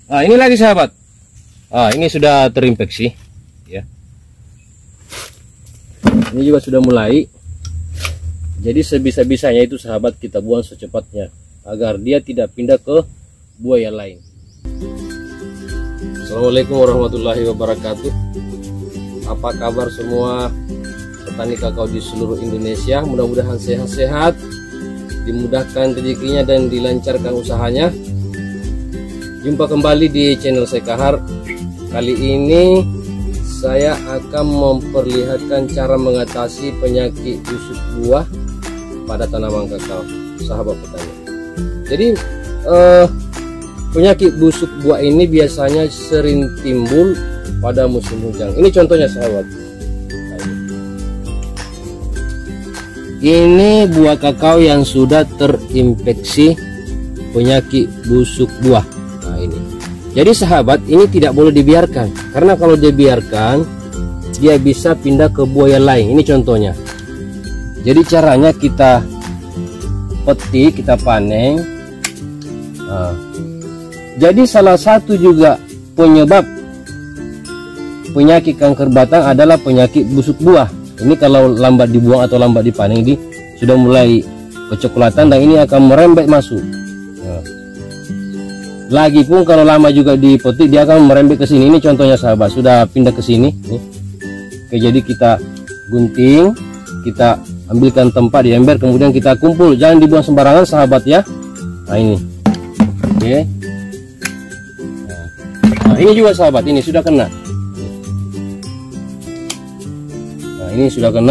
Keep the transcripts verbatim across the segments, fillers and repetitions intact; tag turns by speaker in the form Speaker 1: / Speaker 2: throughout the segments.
Speaker 1: Nah, ini lagi sahabat. Ah, ini sudah terinfeksi ya. Ini juga sudah mulai. Jadi sebisa-bisanya itu sahabat kita buang secepatnya agar dia tidak pindah ke buaya lain. Assalamualaikum warahmatullahi wabarakatuh. Apa kabar semua petani kakao di seluruh Indonesia? Mudah-mudahan sehat-sehat, dimudahkan rezekinya dan dilancarkan usahanya. Jumpa kembali di channel saya Kahar. Kali ini saya akan memperlihatkan cara mengatasi penyakit busuk buah pada tanaman kakao, sahabat petani. Jadi eh, penyakit busuk buah ini biasanya sering timbul pada musim hujan. Ini contohnya sahabat. Nah, ini. ini buah kakao yang sudah terinfeksi penyakit busuk buah. Nah, ini. Jadi sahabat, ini tidak boleh dibiarkan, karena kalau dibiarkan dia bisa pindah ke buaya lain. Ini contohnya. Jadi caranya kita petik, kita panen. Nah, jadi salah satu juga penyebab penyakit kanker batang adalah penyakit busuk buah. Ini kalau lambat dibuang atau lambat dipanen, ini sudah mulai kecoklatan dan ini akan merembet masuk. Nah, lagi pun kalau lama juga dipetik, dia akan merembet ke sini. Ini contohnya sahabat, sudah pindah ke sini. Nih. Oke, jadi kita gunting, kita ambilkan tempat di ember, kemudian kita kumpul. Jangan dibuang sembarangan sahabat ya. Nah, ini. Oke. Nah, ini juga sahabat, ini sudah kena. Nah, ini sudah kena.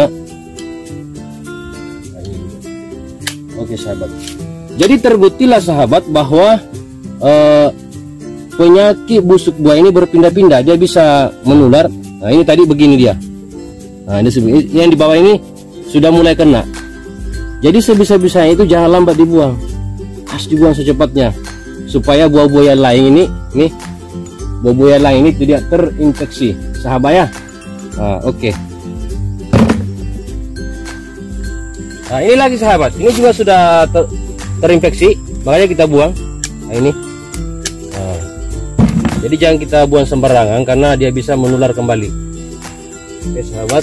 Speaker 1: Nah, ini. Oke sahabat. Jadi terbuktilah sahabat bahwa Uh, penyakit busuk buah ini berpindah-pindah, dia bisa menular. Nah, ini tadi begini dia. Nah, ini yang di bawah ini sudah mulai kena. Jadi sebisa-bisanya itu jangan lambat dibuang, harus dibuang secepatnya supaya buah-buah lain ini, nih, buah-buah lain ini tidak terinfeksi, sahabat ya. Nah, oke. Okay. Nah, ini lagi sahabat, ini juga sudah ter terinfeksi, makanya kita buang. Nah, ini. Nah, jadi jangan kita buang sembarangan karena dia bisa menular kembali. Oke sahabat.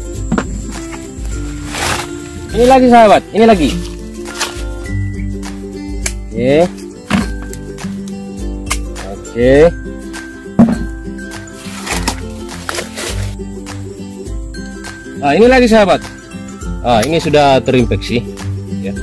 Speaker 1: Ini lagi sahabat, ini lagi. Oke. Oke. Nah, ini lagi sahabat. Ah, ini sudah terinfeksi ya.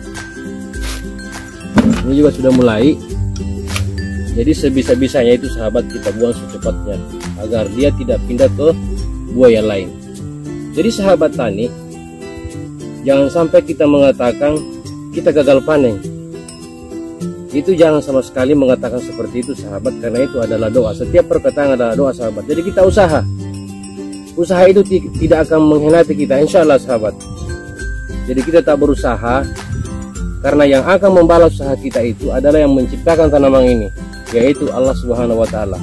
Speaker 1: Ini juga sudah mulai. Jadi sebisa-bisanya itu sahabat kita buang secepatnya agar dia tidak pindah ke buaya lain. Jadi sahabat tani, jangan sampai kita mengatakan kita gagal panen. Itu jangan sama sekali mengatakan seperti itu sahabat, karena itu adalah doa. Setiap perkataan adalah doa sahabat. Jadi kita usaha. Usaha itu tidak akan mengkhianati kita, insya Allah sahabat. Jadi kita tak berusaha, karena yang akan membalas usaha kita itu adalah yang menciptakan tanaman ini, yaitu Allah Subhanahu wa Ta'ala.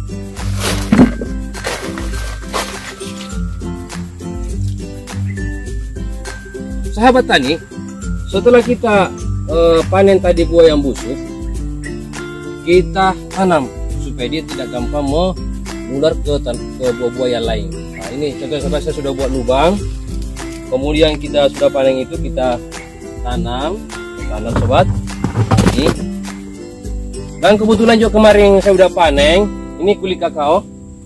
Speaker 1: Sahabat tani, setelah kita eh, panen tadi buah yang busuk, kita tanam supaya dia tidak gampang menular ke, ke buah-buah yang lain. Nah, ini contoh sahabat, saya sudah buat lubang, kemudian kita sudah panen itu kita tanam. Tanam sobat ini. Dan kebetulan juga kemarin saya udah panen ini kulit kakao.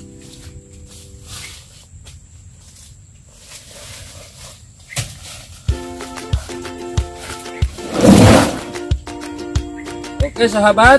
Speaker 1: Oke sahabat,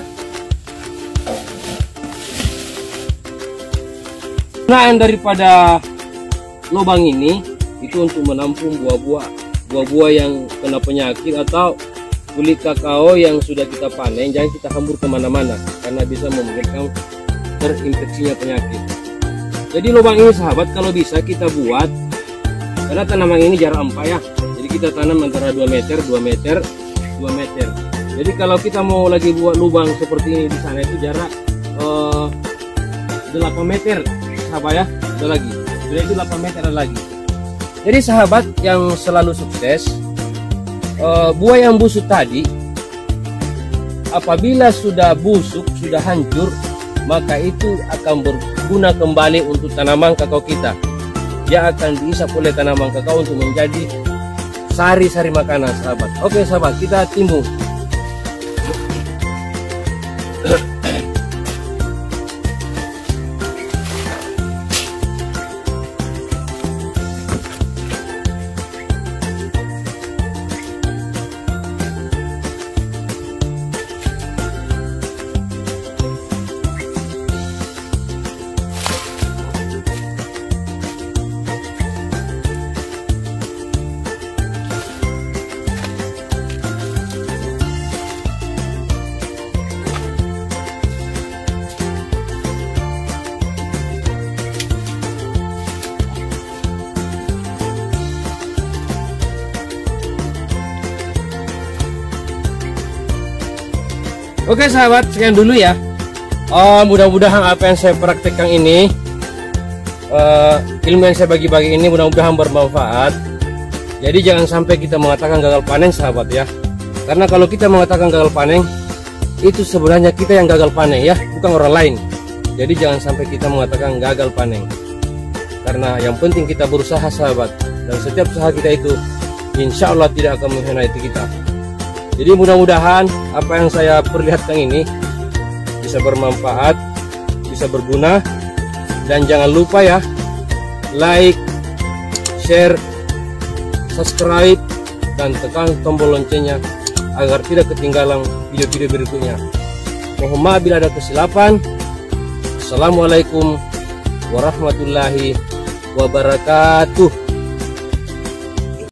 Speaker 1: gunaan daripada lubang ini itu untuk menampung buah-buah buah-buah yang kena penyakit atau kulit kakao yang sudah kita panen. Jangan kita hambur kemana-mana karena bisa memberikan terinfeksinya penyakit. Jadi lubang ini sahabat kalau bisa kita buat, karena tanaman ini jarak empat ya, jadi kita tanam antara dua meter dua meter dua meter. Jadi kalau kita mau lagi buat lubang seperti ini di sana itu jarak eh, delapan meter sahabat ya. Ada lagi, jadi itu delapan meter lagi. Jadi sahabat yang selalu sukses, Uh, buah yang busuk tadi apabila sudah busuk, sudah hancur, maka itu akan berguna kembali untuk tanaman kakao kita. Dia akan diisap oleh tanaman kakao untuk menjadi sari-sari makanan, sahabat. Oke sahabat, kita timbun. Oke sahabat, sekian dulu ya. Oh, mudah-mudahan apa yang saya praktekkan ini, uh, ilmu yang saya bagi-bagi ini mudah-mudahan bermanfaat. Jadi jangan sampai kita mengatakan gagal panen sahabat ya. Karena kalau kita mengatakan gagal panen, itu sebenarnya kita yang gagal panen ya, bukan orang lain. Jadi jangan sampai kita mengatakan gagal panen. Karena yang penting kita berusaha sahabat. Dan setiap usaha kita itu insya Allah tidak akan mengkhianati kita. Jadi mudah-mudahan apa yang saya perlihatkan ini bisa bermanfaat, bisa berguna. Dan jangan lupa ya, like, share, subscribe, dan tekan tombol loncengnya agar tidak ketinggalan video-video berikutnya. Mohon maaf bila ada kesilapan. Assalamualaikum warahmatullahi wabarakatuh.